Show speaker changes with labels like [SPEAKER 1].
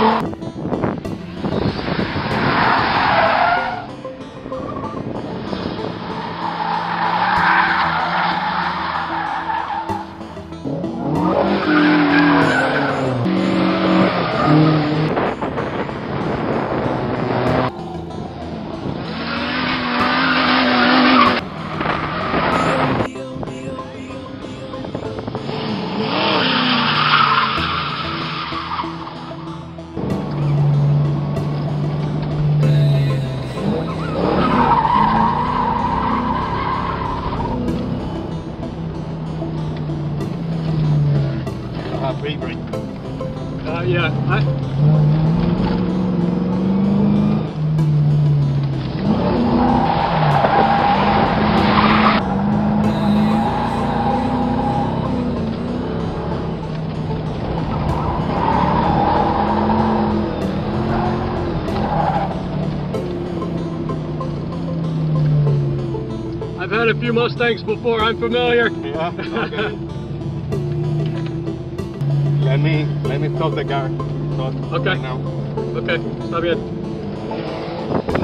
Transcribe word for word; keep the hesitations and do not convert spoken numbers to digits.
[SPEAKER 1] Free break.
[SPEAKER 2] Uh, yeah. I... I've had a few Mustangs before. I'm familiar.
[SPEAKER 1] Yeah. Okay. Let me let me stop the car. Stop
[SPEAKER 2] Okay.
[SPEAKER 1] right now.
[SPEAKER 2] Ok, está bien.